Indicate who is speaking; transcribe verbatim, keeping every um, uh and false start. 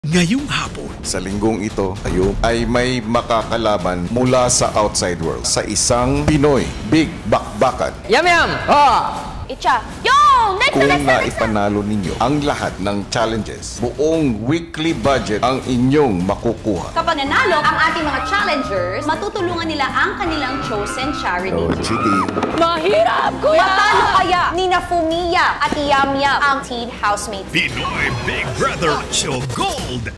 Speaker 1: Ngayong hapon,
Speaker 2: Sa linggong ito, kayo ay may makakalaban mula sa outside world sa isang Pinoy Big Bakbakan.
Speaker 3: Yum yum! Oh!
Speaker 4: Itcha. Yo! Next
Speaker 2: Kung
Speaker 4: na, next na, next na!
Speaker 2: naipanalo ninyo ang lahat ng challenges, buong weekly budget ang inyong makukuha.
Speaker 4: Kapag nanalo ang ating mga challengers, matutulungan nila ang kanilang chosen charity.
Speaker 2: So, Chidi,
Speaker 3: Mahirap, kuya!
Speaker 4: Matalo kaya ni na Fumiya at Yam Yam ang teen housemates.
Speaker 1: Pinoy Big Brother Show Gold!